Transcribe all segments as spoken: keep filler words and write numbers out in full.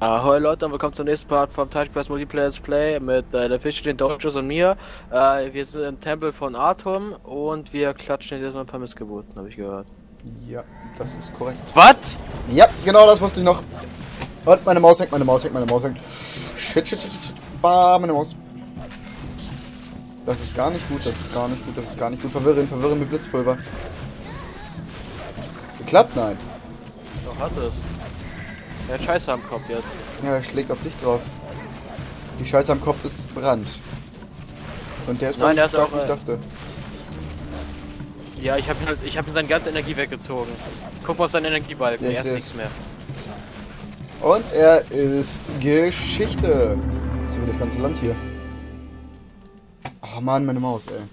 Ahoi Leute und willkommen zum nächsten Part vom Titan Quest Multiplayer Let's Play mit äh, der Fisch, den Dodgers und mir. Äh, wir sind im Tempel von Atom und wir klatschen jetzt mal ein paar Missgeburten, habe ich gehört. Ja, das ist korrekt. Was? Ja, genau das wusste ich noch. Und meine Maus hängt, meine Maus hängt, meine Maus hängt. Shit, shit, shit, shit. Bah, meine Maus. Das ist gar nicht gut, das ist gar nicht gut, das ist gar nicht gut. Verwirren, verwirren mit Blitzpulver. Geklappt? Nein. Doch, hat es. Er hat Scheiße am Kopf jetzt. Ja, er schlägt auf dich drauf. Die Scheiße am Kopf ist Brand. Und der ist Nein, gar nicht der so ist stark, wie ich auch, dachte. Ja, ich habe halt, ich habe ihm seine ganze Energie weggezogen. Guck mal auf seinen Energiebalken, Ja, er hat ich nichts seh's. mehr. Und er ist Geschichte. So wie das ganze Land hier. Oh Mann, meine Maus, ey.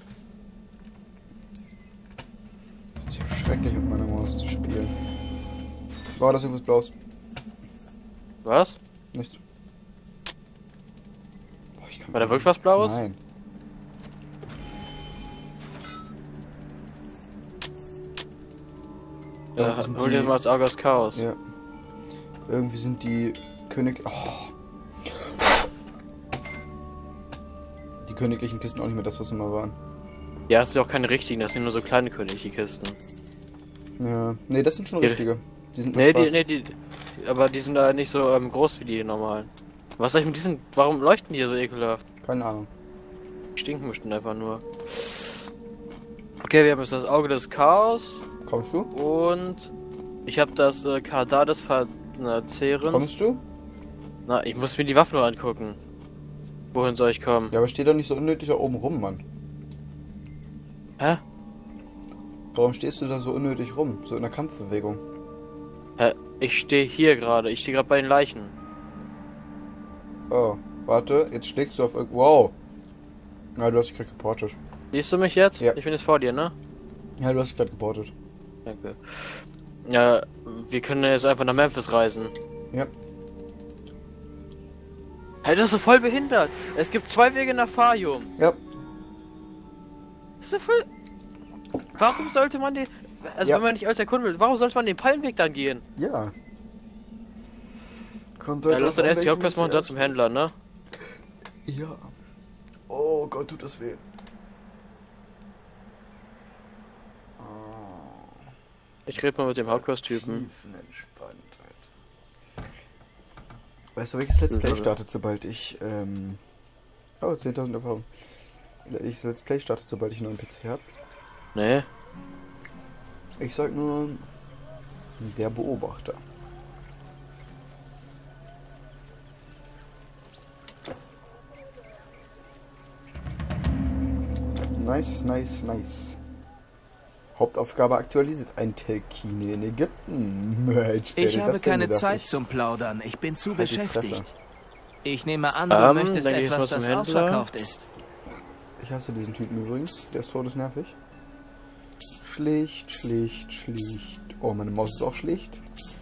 Das ist ja schrecklich, mit meiner Maus zu spielen. War das irgendwas Blaues? Was? Nichts. Boah, ich kann War da wirklich was Blaues? Nein. Ja, Irgendwie sind hol dir die- mal das Auge des Chaos. Ja. Irgendwie sind die König... Oh. Die königlichen Kisten auch nicht mehr das, was sie mal waren. Ja, das sind auch keine richtigen, das sind nur so kleine königliche Kisten. Ja. Nee, das sind schon Die- richtige. Die sind nur Nee, die, schwarz. nee, die, aber die sind da nicht so ähm, groß wie die normalen. Was soll ich mit diesen, warum leuchten die hier so ekelhaft? Keine Ahnung. Die stinken bestimmt einfach nur. Okay, wir haben jetzt das Auge des Chaos Kommst du? und ich habe das äh, Kardar des Verzehrens. Kommst du? Na, ich muss mir die Waffen nur angucken. Wohin soll ich kommen? Ja, aber steh doch nicht so unnötig da oben rum, Mann. Hä? Warum stehst du da so unnötig rum? So in der Kampfbewegung. Hä? Ich stehe hier gerade, ich stehe gerade bei den Leichen. Oh, warte, jetzt schlägst du auf irgendwo. Wow. Ja, du hast dich gerade geportet. Siehst du mich jetzt? Ja. Ich bin jetzt vor dir, ne? Ja, du hast dich gerade geportet. Danke. Ja, wir können jetzt einfach nach Memphis reisen. Ja. Hey, das ist so voll behindert. Es gibt zwei Wege nach Farium. Ja. Das ist so voll... Warum sollte man den... Also Ja. wenn man nicht als erkunden will, warum sollte man den Palmweg dann gehen? Ja. Kommt Ja, halt lass drauf dann an, erst die welchen Hauptquest machen und dann du zum Händler, ne? erst- Ja. Oh Gott, tut das weh. Ich rede mal mit dem Hauptquest-Typen. Tiefenentspanntheit. Weißt du, welches Let's Play Ja. startet, sobald ich, ähm... Oh, zehntausend Erfahrung. Ich Let's Play startet, sobald ich einen neuen P C habe. Nee. Ich sag nur... Der Beobachter. Nice, nice, nice. Hauptaufgabe aktualisiert. Ein Telkine in Ägypten. Mensch, wer Ich hätte habe das denn keine gedacht? Zeit Ich- zum Plaudern. Ich bin zu Halt die Fresse. beschäftigt. Ich nehme an, du Ähm, möchtest dann geh ich etwas, mal zum das Händler. ausverkauft ist. Ich hasse diesen Typen übrigens. Der ist todesnervig. Schlicht, schlicht, schlicht. Oh, meine Maus ist auch schlicht.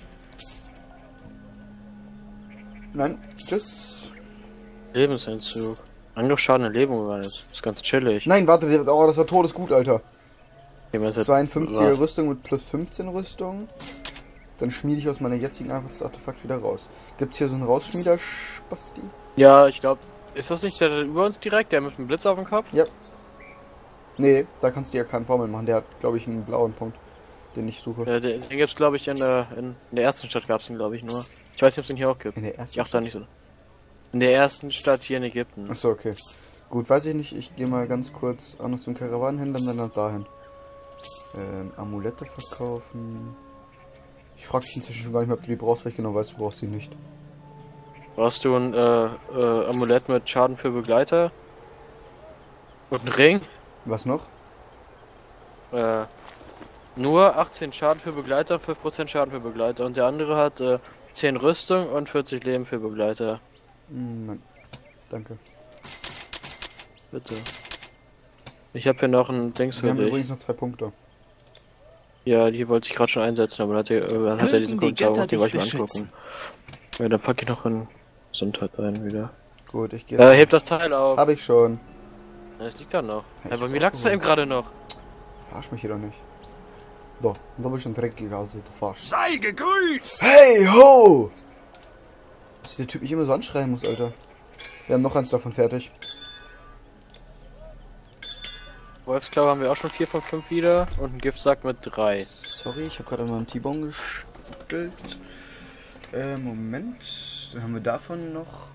Nein, tschüss. Lebensentzug. Angriffsschaden in Lebung war das. Das ist ganz chillig. Nein, warte, der- oh, das war todesgut, Alter. Jemand hat- zweiundfünfziger Warte. Rüstung mit plus fünfzehn Rüstung. Dann schmiede ich aus meiner jetzigen einfach das Artefakt wieder raus. Gibt's hier so einen Rausschmieder-Spasti? Ja, ich glaube... Ist das nicht der da über uns direkt, der mit dem Blitz auf dem Kopf? Ja. Nee, da kannst du ja keinen Formel machen. Der hat, glaube ich, einen blauen Punkt, den ich suche. Ja, den, den gibt's glaube ich in der, in, in der ersten Stadt gab's den glaube ich nur. Ich weiß nicht, ob es den hier auch gibt. In der ersten Ich achte da nicht so. In der ersten Stadt hier in Ägypten. Achso, okay. Gut, weiß ich nicht. Ich gehe mal ganz kurz auch noch zum Karawanenhändler und dann nach dahin. Ähm, Amulette verkaufen. Ich frage dich inzwischen schon gar nicht mehr, ob du die brauchst, weil ich genau weiß, du brauchst sie nicht. Brauchst du ein äh, äh, Amulett mit Schaden für Begleiter? Und einen Ring? Was noch? Äh, nur achtzehn Schaden für Begleiter, fünf Prozent Schaden für Begleiter. Und der andere hat äh, zehn Rüstung und vierzig Leben für Begleiter. Hm, nein. Danke. Bitte. Ich habe hier noch ein Dings Wir für haben dich. übrigens noch zwei Punkte. Ja, die wollte ich gerade schon einsetzen, aber dann hat er, äh, dann hat er diesen Mögen die Punkt auch, Götter die wollte ich dich mir angucken. Ja, dann packe ich noch in Gesundheit ein wieder. Gut, ich gehe. Äh, heb das Teil auf. Hab ich schon. Ja, das liegt da noch. Ja, Ja, ich bei hab's mir lag es auch eben gerade noch. Verarsch mich hier doch nicht. So, da bist du ein dreckiger, also du Farsch. Sei gegrüßt! Hey ho! Dass der Typ mich immer so anschreien muss, Alter. Wir haben noch eins davon fertig. Wolfsklau haben wir auch schon vier von fünf wieder und ein Giftsack mit drei. Sorry, ich habe gerade an meinem T-Bone gestellt. Äh, Moment. Dann haben wir davon noch.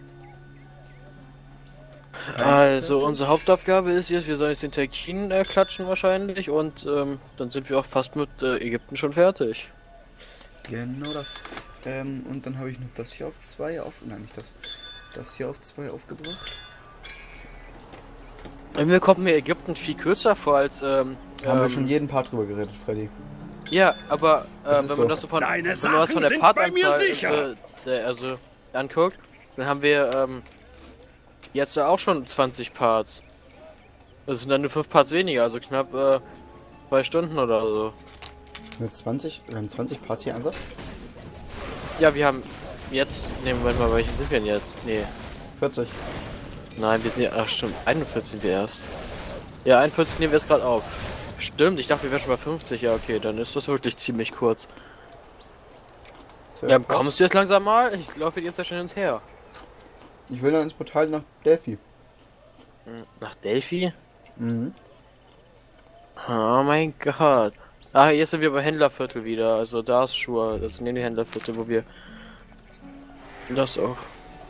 Also unsere Hauptaufgabe ist jetzt, wir sollen jetzt den Tekin äh, klatschen wahrscheinlich und ähm, dann sind wir auch fast mit äh, Ägypten schon fertig. Genau das. Ähm, und dann habe ich noch das hier auf zwei auf. Nein, nicht das. Das hier auf zwei aufgebracht. Mir kommt mir Ägypten viel kürzer vor als ähm, Haben wir ähm, schon jeden Part drüber geredet, Freddy. Ja, aber äh, Das wenn ist man so. das so von, Deine wenn man das Sachen von der sind bei mir Partanzahl sicher. äh, der, also anguckt, dann haben wir ähm, jetzt ja auch schon zwanzig Parts. Das sind dann nur fünf Parts weniger, also knapp äh, zwei Stunden oder so. Mit zwanzig? Wir haben zwanzig Parts hier Ansatz? Ja, wir haben jetzt, ne, Moment mal, welchen sind wir denn jetzt? Nee, vierzig. nein, wir sind ja, ach stimmt, einundvierzig sind wir erst. Ja, einundvierzig nehmen wir jetzt gerade auf. Stimmt, ich dachte, wir wären schon bei fünfzig, ja okay, dann ist das wirklich ziemlich kurz. Sehr Ja, gut. kommst du jetzt langsam mal? Ich laufe jetzt ja schon ins her. Ich will dann ins Portal nach Delphi. Hm, Nach Delphi? Mhm. Oh mein Gott. Ah, jetzt sind wir bei Händlerviertel wieder. Also da ist Schuhe. Das sind die Händlerviertel, wo wir... Das auch.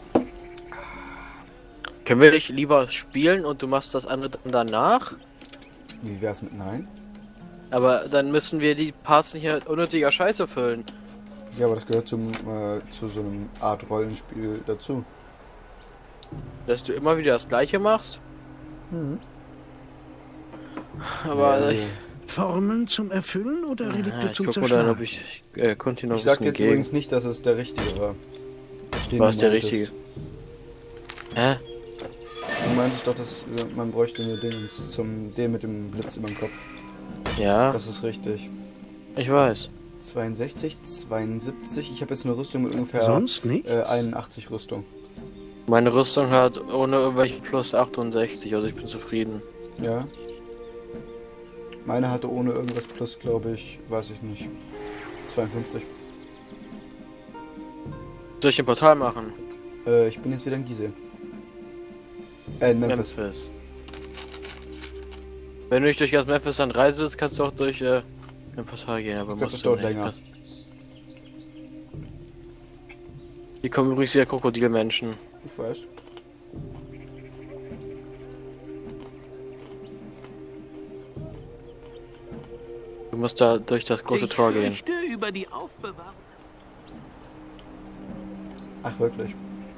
Können wir nicht lieber spielen und du machst das andere dann danach? Wie wär's mit Nein? Aber dann müssen wir die Parts nicht mit unnötiger Scheiße füllen. Ja, aber das gehört zum, äh, zu so einem Art Rollenspiel dazu. Dass du immer wieder das gleiche machst? Mhm. Aber Ja, ich... Formeln zum Erfüllen oder Relikte Ja, ich zum guck mal dann, Zerschlagen? ob ich äh, Continuous Ich sag jetzt gegen... übrigens nicht, dass es der richtige war. Den Was du der meintest. richtige? Hä? Du meintest doch, dass äh, man bräuchte nur den zum den mit dem Blitz über dem Kopf. Ja, Das ist richtig. ich weiß. zweiundsechzig, zweiundsiebzig. Ich habe jetzt eine Rüstung mit ungefähr Sonst nicht? äh, einundachtzig Rüstung. Meine Rüstung hat ohne irgendwelche plus achtundsechzig, also ich bin zufrieden. Ja. Meine hatte ohne irgendwas plus, glaube ich, weiß ich nicht. zweiundfünfzig. Soll ich ein Portal machen? Äh, ich bin jetzt wieder in Gizeh. Äh, in Memphis. Memphis. Wenn du nicht durch ganz Memphis dann reisen willst, kannst du auch durch äh, ein Portal gehen, aber Ich glaub, musst das du dauert nicht. länger. Hier kommen übrigens wieder Krokodilmenschen. Ich weiß. Du musst da durch das große ich Tor gehen. fürchte über die Aufbewahrung. Ach, wirklich.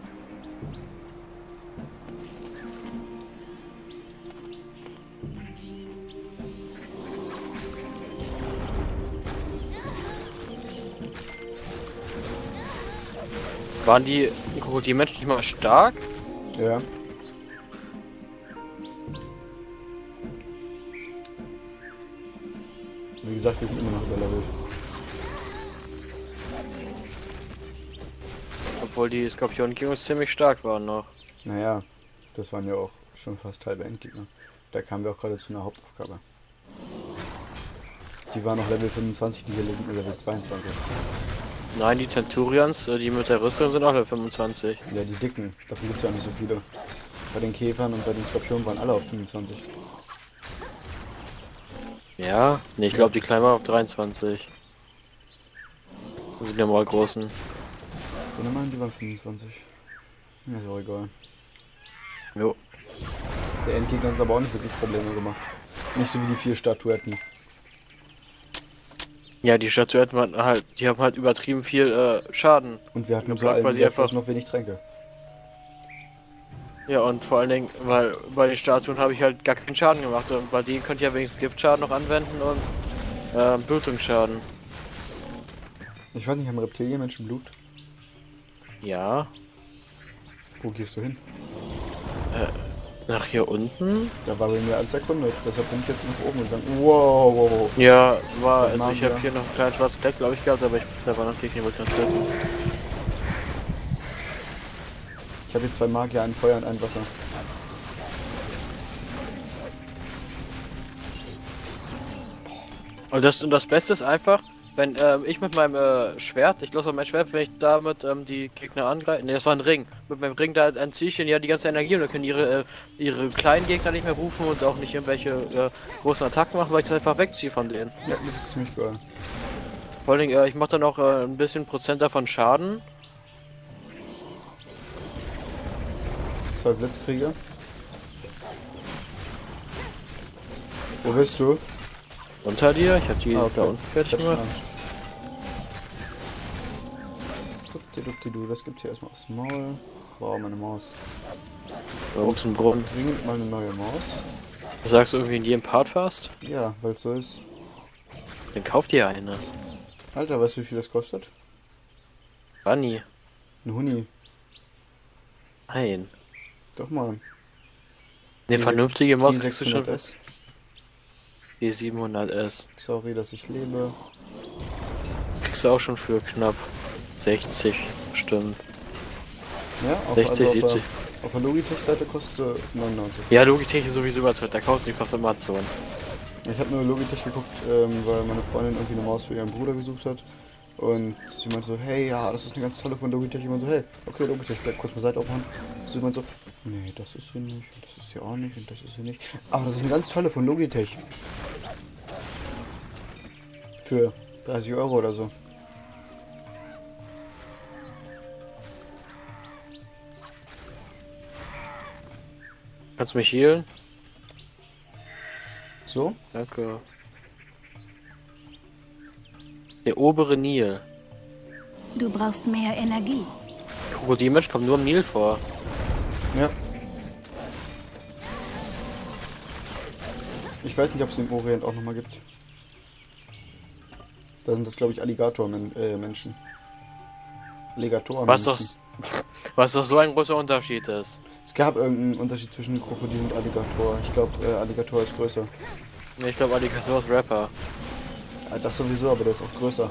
Waren die Krokodilmenschen nicht mal stark? Ja. Wie gesagt, wir sind immer noch überlevelt. Obwohl die Skorpion King uns ziemlich stark waren noch. Naja, das waren ja auch schon fast halbe Endgegner. Da kamen wir auch gerade zu einer Hauptaufgabe. Die waren noch Level fünfundzwanzig, die hier sind nur Level zweiundzwanzig. Nein, die Centurions, äh, die mit der Rüstung sind auch Level fünfundzwanzig. Ja, die dicken. Davon gibt es ja nicht so viele. Bei den Käfern und bei den Skorpionen waren alle auf fünfundzwanzig. Ja? Ne, ich glaube die kleinen waren auf dreiundzwanzig. Das sind ja mal großen. Die normalen, die waren fünfundzwanzig. Ja, ist auch egal. Jo. Der Endgegner hat uns aber auch nicht wirklich Probleme gemacht. Nicht so wie die vier Statuetten. Ja, die Statuetten waren halt, die haben halt übertrieben viel äh, Schaden. Und wir hatten so Geblockt, allen weil sie Werflos einfach- noch wenig Tränke. Ja, und vor allen Dingen, weil bei den Statuen habe ich halt gar keinen Schaden gemacht. Und bei denen könnt ihr ja wenigstens Giftschaden noch anwenden und äh, Blutungsschaden. Ich weiß nicht, haben Reptilienmenschen Blut? Ja. Wo gehst du hin? Nach hier unten? Da war bei mir alles erkundet. Deshalb bin ich jetzt nach oben gegangen. Wow, wow, wow. Ja, war, Das war also ich habe Magier. hier noch einen kleinen schwarzen Fleck, glaube ich, gehabt, aber ich, da war noch Gegner bekannt. Ich habe hier zwei Magier, ein Feuer und ein Wasser. Und das, und das Beste ist einfach, wenn ähm, ich mit meinem äh, Schwert, ich lasse mein Schwert, wenn ich damit ähm, die Gegner angreife, ne, das war ein Ring. Mit meinem Ring da ein Zielchen, ja die ganze Energie und dann können ihre äh, ihre kleinen Gegner nicht mehr rufen und auch nicht irgendwelche äh, großen Attacken machen, weil ich es einfach wegziehe von denen. Ja, das ist ziemlich geil. Vor allem, äh, ich mache dann auch äh, ein bisschen Prozent davon Schaden. Zwei Blitzkrieger. Wo bist du? Unter dir, ich hab die Ah, okay. da unten fertig Ich hab schon gemacht. Angst. Dupdi-dupdi-du, das gibt's hier erstmal aufs Maul. Wow, meine Maus. Da oben zum Brunnen. Dringend mal eine neue Maus. Du sagst irgendwie in jedem Part fast? Ja, weil es so ist. Dann kauf dir eine. Alter, weißt du, wie viel das kostet? Bunny. Ein Huni. Nein. Doch mal. Ne, Die- vernünftige Maus Die kriegst du schon. sechshundert S. Die siebenhundert S. Sorry, dass ich lebe. Kriegst du auch schon für knapp sechzig, stimmt. Ja, auf, sechzig, also auf, siebzig. der, auf der Logitech-Seite kostet sie neunundneunzig. Ja, Logitech ist sowieso überteuert. Der kostet, die kostet Amazon. Ich habe nur Logitech geguckt, ähm, weil meine Freundin irgendwie eine Maus für ihren Bruder gesucht hat. Und sie meinte so, hey, ja, das ist eine ganz tolle von Logitech. Ich meinte so, hey, okay, Logitech, bleib kurz mal Seite aufmachen. Sie meinte so, nee, das ist hier nicht, und das ist hier auch nicht, und das ist hier nicht. Aber das ist eine ganz tolle von Logitech. Für dreißig Euro oder so. Kannst du mich healen? So? Danke. Der obere Nil. Du brauchst mehr Energie. Krokodilmensch kommt nur im Nil vor. Ja. Ich weiß nicht, ob es im Orient auch nochmal gibt. Da sind das, glaube ich, Alligator-Menschen. Alligatoren. Was doch, was doch so ein großer Unterschied ist. Es gab irgendeinen Unterschied zwischen Krokodil und Alligator. Ich glaube, äh, Alligator ist größer. Ne, ich glaube Alligator ist Rapper. Ja, das sowieso, aber der ist auch größer.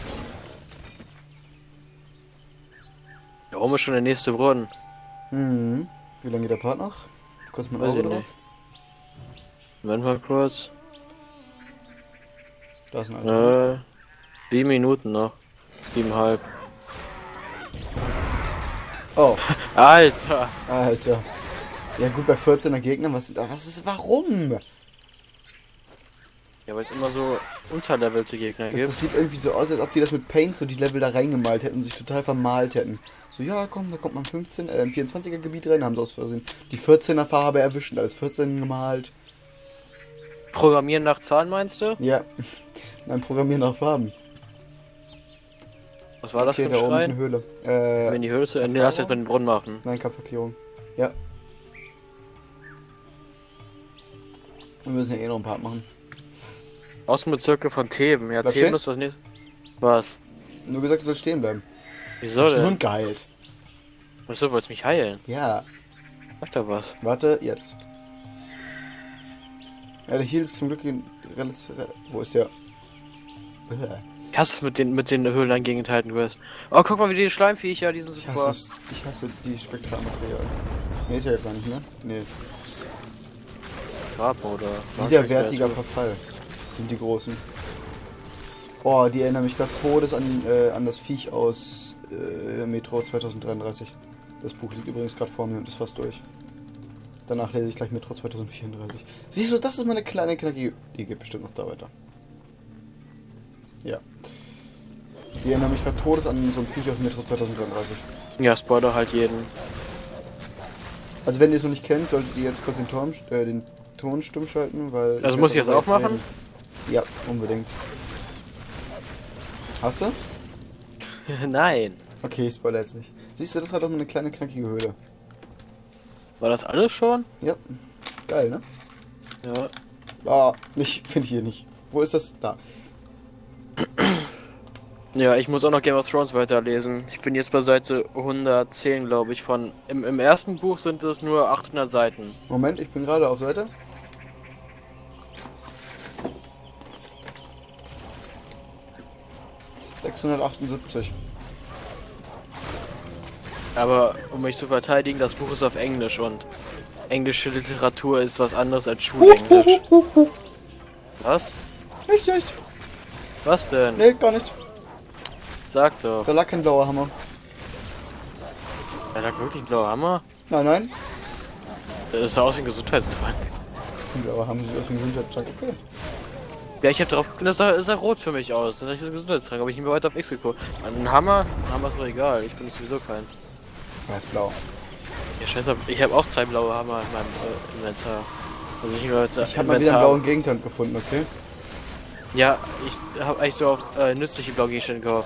Da oben ist schon der nächste Brunnen. Hm. Wie lange geht der Part noch? Kurz mal ein Weiß Auge ich drauf. nicht. Moment mal kurz. Da ist ein Alter. Äh, sieben Minuten noch. Siebeneinhalb. Oh, Alter! Alter. Ja gut, bei vierzehner Gegnern, was, was ist, warum? Ja, weil es immer so unterlevelte Gegner Das, gibt. das sieht irgendwie so aus, als ob die das mit Paint so die Level da reingemalt hätten und sich total vermalt hätten. So, ja komm, da kommt man fünfzehn, äh, ein vierundzwanziger Gebiet rein, haben sie aus Versehen die vierzehner Farbe erwischt und alles vierzehn gemalt. Programmieren nach Zahlen meinst du? Ja, dann programmieren nach Farben. Was war das Okay, für ein da oben ist Schrein? eine Höhle. Wenn Äh, die Höhle zu Ende, lass jetzt mit dem Brunnen machen. nein, Kampfverkehrung. Ja. Wir müssen ja eh noch ein Part machen. Außenbezirke von Theben. Ja, Bleib Theben stehen. ist das nicht. Was? Nur gesagt, du sollst stehen bleiben. Wieso Hast du den denn? Hund geheilt? Wieso wolltest du mich heilen? Ja. Sag da was. Warte, jetzt. Ja, der Heal ist zum Glück in relativ. Wo ist der? Bäh. Ich hasse es mit den, mit den Höhlen entgegenhalten, du wirst. Oh, guck mal, wie die Schleimviecher, die sind Ich super. hasse, ich hasse die Spektralmaterial. Nee, ist ja gar nicht, ne? Nee. Grab oder. Widerwärtiger Verfall sind die großen. Oh, die erinnern mich gerade todes an, äh, an das Viech aus äh, Metro zwanzig dreiunddreißig. Das Buch liegt übrigens gerade vor mir und ist fast durch. Danach lese ich gleich Metro zwanzig vierunddreißig. Siehst du, das ist meine kleine knackige... Die geht bestimmt noch da weiter. Ja. Die erinnern mich gerade todes an so ein Viech aus Metro zwanzig dreiunddreißig. Ja, Spoiler halt jeden. Also wenn ihr es noch nicht kennt, solltet ihr jetzt kurz den, Ton, äh, den Ton stumm schalten, weil... Also werd muss ich das darüber auch jetzt machen? reden. Ja, unbedingt. Hast du? Nein. Okay, ich spoilere jetzt nicht. Siehst du, das war doch nur eine kleine knackige Höhle. War das alles schon? Ja. Geil, ne? Ja. Ah, ich finde hier nicht. Wo ist das? Da. Ja, ich muss auch noch Game of Thrones weiterlesen. Ich bin jetzt bei Seite hundertzehn, glaube ich, von... Im, Im ersten Buch sind es nur achthundert Seiten. Moment, ich bin gerade auf Seite. sechshundertachtundsiebzig. Aber um mich zu verteidigen, das Buch ist auf Englisch und englische Literatur ist was anderes als Schulenglisch. Was? Echt, echt? Was denn? Nee, gar nicht. Sag doch. Da lag kein blauer Hammer. Ja, da wirklich ein blauer Hammer? Nein, nein. Das sah aus wie ein Gesundheitstrank. Ein blauer Hammer sieht aus wie ein Gesundheitstrank. Okay. Ja, ich hab drauf geguckt, das sah, das sah rot für mich aus. Dann dachte ich, das ist ein Gesundheitstrank, aber ich bin weiter auf X geguckt. Ein Hammer? Ein Hammer ist doch egal, ich bin sowieso kein. Er ist blau. Ja, scheiße, ich habe auch zwei blaue Hammer in meinem äh, Inventar. Also nicht nur Ich habe mal wieder einen blauen Gegenstand gefunden, okay? Ja, ich habe eigentlich so auch äh, nützliche blaue Gegenstände gehofft.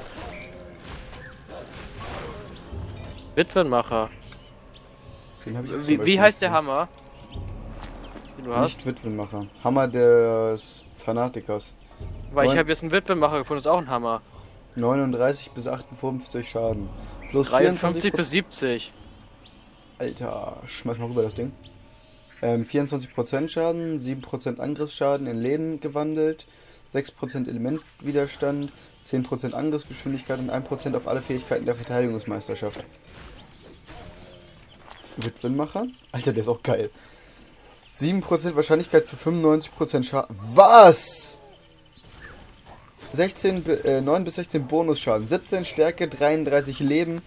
Witwenmacher. Den hab ich jetzt zum Wie, Beispiel wie heißt der gefunden. Hammer? Den du hast? Nicht Witwenmacher. Hammer des Fanatikers. Weil ich Neun- habe jetzt einen Witwenmacher gefunden, das ist auch ein Hammer. neununddreißig bis achtundfünfzig Schaden. Plus dreiundfünfzig vierundzwanzig bis siebzig. Alter, schmeiß mal rüber das Ding. Ähm, vierundzwanzig Prozent Schaden, sieben Prozent Angriffsschaden in Leben gewandelt, sechs Prozent Elementwiderstand, zehn Prozent Angriffsgeschwindigkeit und ein Prozent auf alle Fähigkeiten der Verteidigungsmeisterschaft. Witwenmacher? Alter, der ist auch geil. sieben Prozent Wahrscheinlichkeit für fünfundneunzig Prozent Schaden. Was? sechzehn, äh, neun bis sechzehn Bonusschaden, siebzehn Stärke, dreiunddreißig Leben.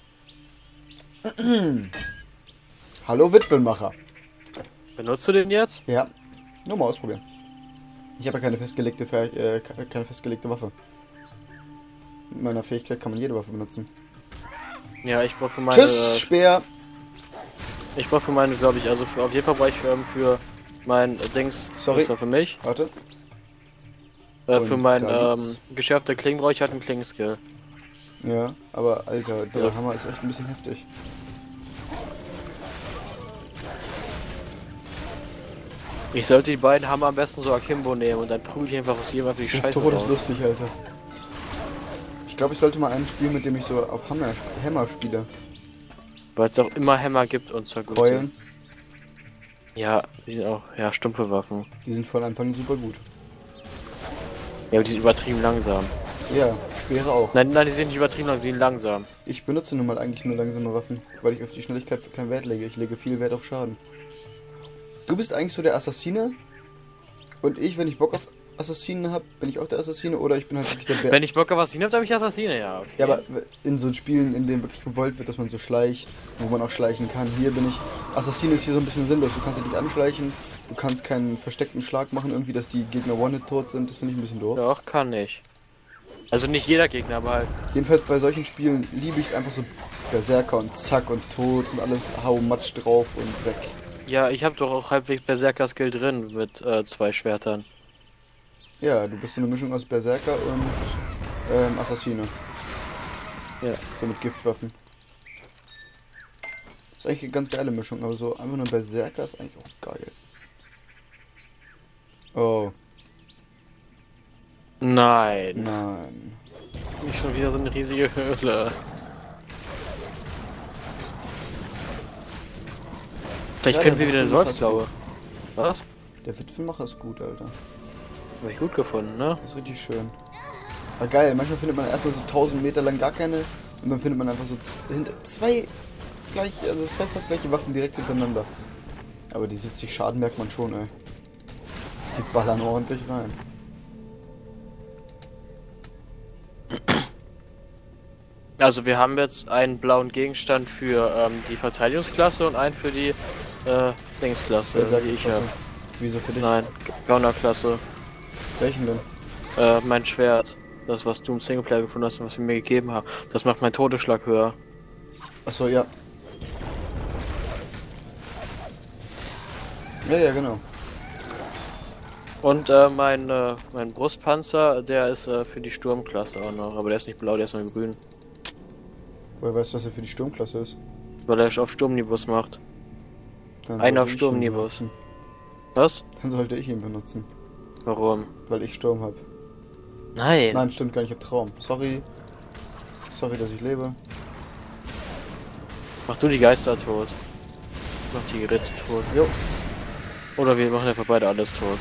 Hallo Witwenmacher. Benutzt du den jetzt? Ja, nur mal ausprobieren. Ich habe ja keine festgelegte, Fäh äh, keine festgelegte Waffe. Mit meiner Fähigkeit kann man jede Waffe benutzen. Ja, ich brauche für meine. Tschüss, Speer! Ich brauche für meine, glaube ich, also für, auf jeden Fall brauche ich für, für mein äh, Dings. Sorry. Das war für mich. Warte. Äh, Und für mein gar ähm, nichts. geschärfte Klingen brauche ich halt einen Klingenskill. Ja, aber Alter, der Ja. Hammer ist echt ein bisschen heftig. Ich sollte die beiden Hammer am besten so Akimbo nehmen und dann prügel ich einfach aus jedem einfach die Das ist Scheiße raus. todeslustig, Alter. Ich glaube, ich sollte mal einen spielen, mit dem ich so auf Hammer, Hammer spiele. Weil es auch immer Hämmer gibt und zwar gute. Keulen, Ja, die sind auch, ja, stumpfe Waffen. die sind von Anfang an super gut. Ja, aber die sind übertrieben langsam. Ja, Speere auch. Nein, nein, die sind nicht übertrieben langsam, die sind langsam. Ich benutze nun mal eigentlich nur langsame Waffen, weil ich auf die Schnelligkeit keinen Wert lege. Ich lege viel Wert auf Schaden. Du bist eigentlich so der Assassine und ich, wenn ich Bock auf Assassinen habe, bin ich auch der Assassine oder ich bin halt wirklich der Bär. Wenn ich Bock auf was hin habe, ich Assassine, ja. Okay. Ja, aber in so Spielen, in denen wirklich gewollt wird, dass man so schleicht, wo man auch schleichen kann, hier bin ich. Assassine ist hier so ein bisschen sinnlos. Du kannst dich nicht anschleichen, du kannst keinen versteckten Schlag machen, irgendwie, dass die Gegner One-Hit tot sind. Das finde ich ein bisschen doof. Doch, kann ich. Also nicht jeder Gegner, aber halt. Jedenfalls bei solchen Spielen liebe ich es einfach so Berserker und zack und tot und alles hau Matsch drauf und weg. Ja, ich habe doch auch halbwegs Berserker-Skill drin mit äh, zwei Schwertern. Ja, du bist so eine Mischung aus Berserker und ähm, Assassine. Ja. So mit Giftwaffen. Ist eigentlich eine ganz geile Mischung, aber so einfach nur Berserker ist eigentlich auch geil. Oh, Nein. nein. Nicht schon wieder so eine riesige Höhle. Vielleicht Ja, finden wir der wieder eine Witwenmacher ist Solzklaue. Was? Der Witwenmacher ist gut, Alter. Hab ich gut gefunden, ne? Das ist richtig schön. Aber geil, manchmal findet man erstmal so tausend Meter lang gar keine und dann findet man einfach so z- hinter zwei gleich, also zwei fast gleiche Waffen direkt hintereinander. Aber die siebzig Schaden merkt man schon, ey. Die ballern ordentlich rein. Also wir haben jetzt einen blauen Gegenstand für ähm, die Verteidigungsklasse und einen für die äh, Dingsklasse, die ich habe. Wieso für dich? Nein, Gaunerklasse. Welchen denn? Äh, mein Schwert. Das, was du im Singleplayer gefunden hast und was wir mir gegeben haben. Das macht meinen Todesschlag höher. Achso, ja. Ja, ja, genau. Und äh, mein, äh, mein Brustpanzer, der ist äh, für die Sturmklasse auch noch. Aber der ist nicht blau, der ist nur grün. Woher weißt du, dass er für die Sturmklasse ist? Weil er auf Sturmnibus macht. Dann Einer sollte auf ich ihn Sturmnibus. benutzen. Was? Dann sollte ich ihn benutzen. Warum? Weil ich Sturm hab. Nein. Nein, stimmt gar nicht, ich hab Traum. Sorry. Sorry, dass ich lebe. Mach du die Geister tot. Mach die Geräte tot. Jo. Oder wir machen einfach beide alles tot.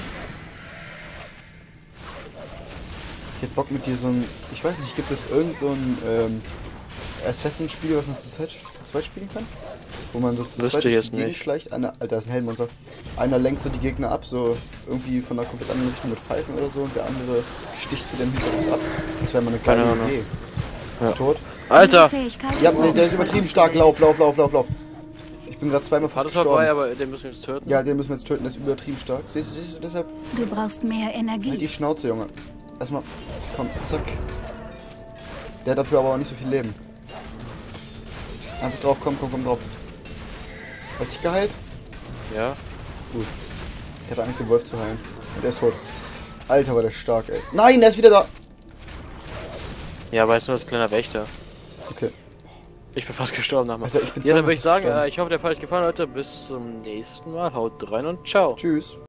Ich hätte Bock mit dir so ein... Ich weiß nicht, gibt es irgend so ein... Ähm, Assassin-Spiele, was man zu zweit, zu zweit spielen kann? Wo man so zu Wüsste zweit ich jetzt durch die Gegend nicht. schleicht. Einer, Alter, das ist ein Heldenmonster. Einer lenkt so die Gegner ab, so irgendwie von einer komplett anderen Richtung mit Pfeifen oder so. Und der andere sticht sie dann hinterher ab. Das wäre mal eine geile Keine Ahnung. Idee. Ja. Ist tot? Alter! Fähigkeit Ja, ist nee, der ist übertrieben stark. Lauf, lauf, lauf, lauf, lauf. Ich bin gerade zweimal fast Hat es vorbei, gestorben. aber den müssen wir jetzt töten. Ja, den müssen wir jetzt töten. Der ist übertrieben stark. Siehst du, siehst du deshalb? Du brauchst mehr Halt Energie. die Schnauze, Junge. Erstmal. Komm, zack. Der hat dafür aber auch nicht so viel Leben. Einfach drauf, komm, komm, komm drauf. Hab ich dich geheilt? Ja. Gut. Ich hatte Angst, den Wolf zu heilen. Und der ist tot. Alter, war der stark, ey. Nein, der ist wieder da! Ja, weißt du, als kleiner Wächter. Okay. Ich bin fast gestorben nach Alter, ich bin Ja, dann zweimal würde ich sagen, gestorben. äh, ich hoffe, der Fall hat euch gefallen, Leute. Bis zum nächsten Mal. Haut rein und ciao. Tschüss.